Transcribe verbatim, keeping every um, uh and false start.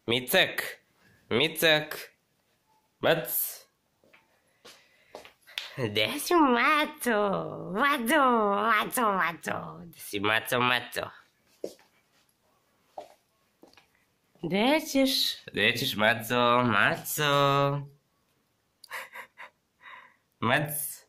Micek, Micek, Mac. Desiu Maco, Maco, Maco, Maco, Desi Maco, Maco. Decisz, decisz Maco, Maco. Mac.